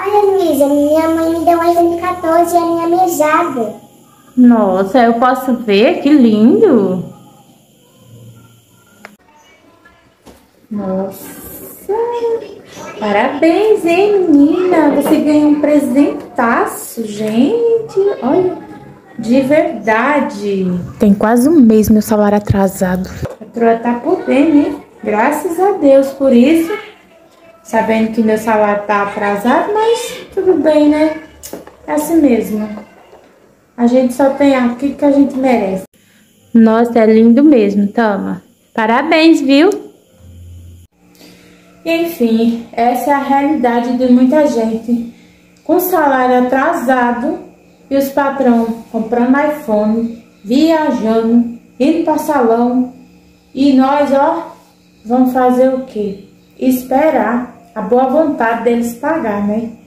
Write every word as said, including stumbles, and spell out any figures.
Olha, Luísa, minha mãe me deu um iPhone quatorze e a minha mesada. Nossa, eu posso ver? Que lindo! Nossa! Parabéns, hein, menina? Você ganhou um presentaço, gente! Olha, de verdade! Tem quase um mês meu salário atrasado. A patroa tá podendo, hein? Graças a Deus por isso. Sabendo que meu salário tá atrasado, mas tudo bem, né? É assim mesmo. A gente só tem aquilo que a gente merece. Nossa, é lindo mesmo, toma. Parabéns, viu? Enfim, essa é a realidade de muita gente. Com salário atrasado e os patrão comprando iPhone, viajando, indo para salão. E nós, ó, vamos fazer o quê? Esperar a boa vontade deles pagar, né?